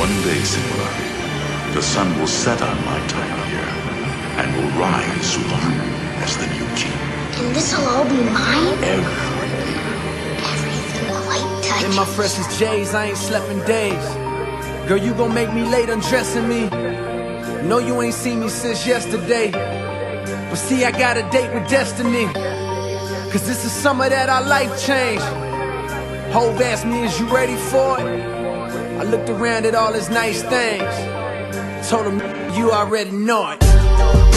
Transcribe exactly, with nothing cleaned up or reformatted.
One day, Simba, the sun will set on my time here and will rise with you as the new king. And this'll all be mine? Everything. Everything the light touches. In my freshest J's, I ain't slept in days. Girl, you gon' make me late undressing me. No, you ain't seen me since yesterday. But see, I got a date with destiny. Cause this is summer that our life changed. Hov asked me, is you ready for it? I looked around at all his nice things. Told him, you already know it.